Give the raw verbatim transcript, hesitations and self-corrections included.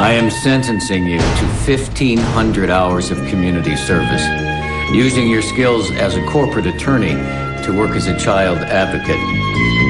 I am sentencing you to fifteen hundred hours of community service, using your skills as a corporate attorney to work as a child advocate.